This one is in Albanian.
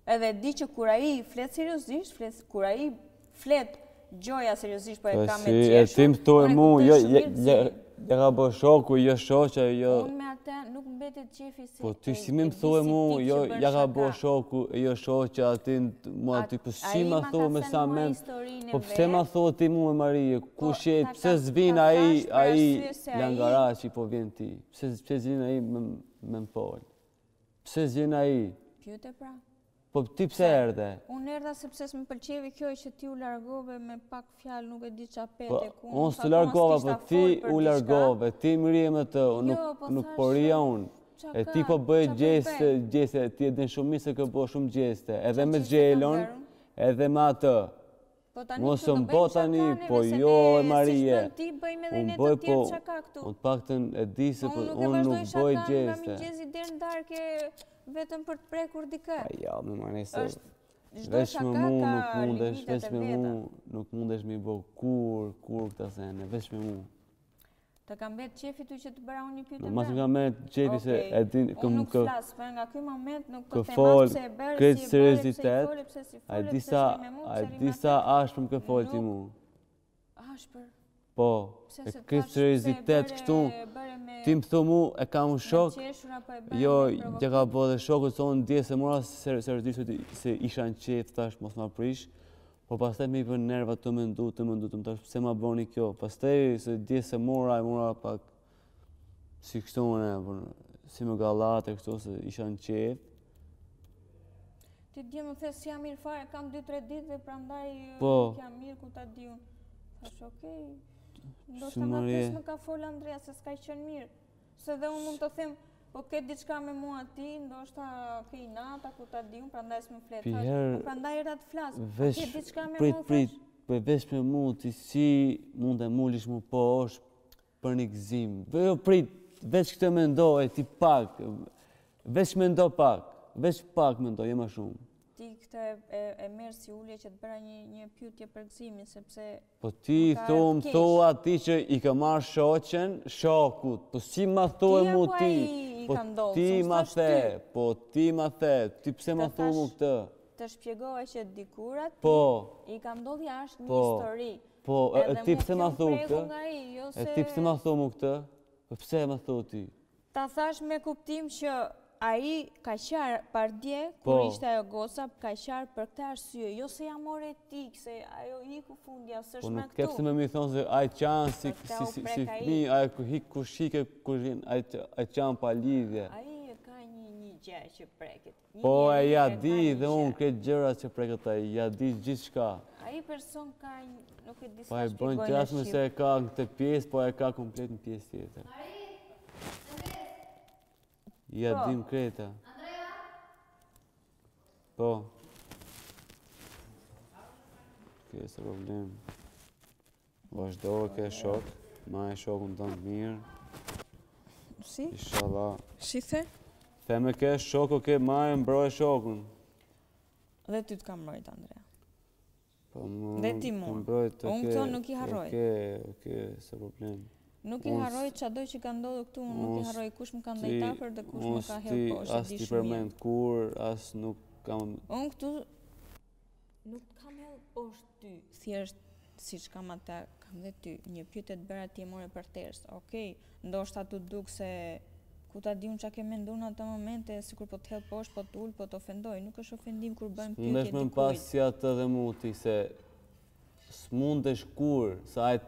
Edhe di që kur ai flet seriozisht, kur ai flet gjoja seriozisht, po e ka me qeshur. Ti më thua mu, ja ka bë shoku, jo shoqja, jo. Unë me atë nuk mbetet qefi se. Po ti si më thua mu, ja ka bë shoku, jo shoqja, ti mua ti po si më thua me sa mend. Po pse më thua ti mu me Marije, kush je, pse s'vin ai Langaraçi po vjen ti. Pse s'vin ai me fol. Pse s'vjen ai? Pyete pra. Po ti pse erdhe? Unë erdha sepse s'më pëlqevi kjo që ti u largove me pak fjalë, nuk e di qa pete. Unë s'u largova, po ti u largove, ti më rije me të, nuk po rija unë. E ti po bëjë gjeste, ti e din shumë se ke bëjë shumë gjeste, edhe me Gjelon, edhe me atë. Mos më bo tani, po jo e Marije. Unë bëj po, unë paktën e di se unë nuk bëj gjeste. Vetëm për të prekur dikë. Ja, me Marisa, veç me mu nuk mundesh, veç me mu nuk mundesh me i bo kur këta sene, veç me mu. Të kam betë qefi tu që të bëra unë një pyte me? Mas më kam betë qefi se e din... Unë nuk flasë, për nga këj moment nuk të themas pse e bërë, si e bërë, pse i fole, pse si fole, pse shkri me mu, pse rima të... A di sa ashpër më ke folë ti mu? Ashpër? Po, e këtë seriositet kështu, ti më thë mu e ka mu shok, jo, që ka po dhe shokët se unë dje se mora seriosisht se isha në qef, tash mos ma prish, po pastaj me i për nerva të mëndu, tash pse ma boni kjo, pastaj se dje se mora pak, si kështu më si më galate kështu se isha në qef. Ti dje më the si jam mirë fare, kam 2-3 ditë dhe prandaj jam mirë ku ta di unë. Thash okej. Ndoshta nga pes më ka folë Andrea se s'ka qenë mirë. Se dhe unë mund të them, po ke diçka me mua ti, ndoshta ke i nata ku ta di unë, prandaj s'më flet. Prandaj era të flas. Ke diçka me mua? Prit, veç me mu, ti si mund të mullish mu poshtë për një gëzim. Prit, veç këtë mendoj, ti pak, veç mendo pak, veç pak mendoj, jema shumë. Ti këtë e merë si ullje që të bëra një pyetje për gëzimin, sepse... Po ti më thua ti që i ka marrë shoqen, shokut, po si ma thua mu ti? Po ti ma the, ti pse ma thua mu këtë? Të shpjegova që dikurat i ka ndodhë jashtë një histori. Po, e ti pse ma thua këtë? E ti pse ma thua mu këtë? Po pse ma thua ti? Ta thash me kuptim që ai ka qarë par dje, kur ishte ajo goca, ka qarë për këtë arsye, jo se jam oretik, se ajo hiku fundja, se është me këtu. Po nuk kepse me mi thonë se aj qanë si fmi, aj hik ku shike, aj qanë pa lidhje. Ai e ka një gjë që preket. Po e ja di dhe unë këtë gjëra që preket aj, ja di gjithë shka. Ai person ka, nuk e disa shpjegojnë në Shqipë. Pa e bënë qashme se e ka në këtë pjesë, po e ka komplet në pjesë tjetër. Ja dim kreta. Andrea? Po. Kësë problem. Vazhdo ke shok, ma e shokun të në mirë. Si? Inshallah. Si the? Theme ke shok, oke, ma e mbroj shokun. Dhe ty të kam mbrojt, Andrea. Po mu... Dhe ti mu. Unë këto nuk i harroj. Oke, se problem. Nuk i harroj qadoj që ka ndodhë këtu, nuk i harroj kush më ka ndajt afër dhe kush më ka helë poshtë, as ti përmend kur, as nuk kam... Unë këtu nuk kam helë poshtë ty, thjesht si që kam ata, kam dhe ty, një pyetje të bëra ti e more për tërës, okej, ndoshta tu duk se ku ta di unë qa ke mendu në ato momente, si kur po të helë poshtë, po të ullë, po të ofendoj, nuk është ofendim kur bën pyetje dikujt. Ndesh me pas si atë dhe muti, se s'mundesh kur, sa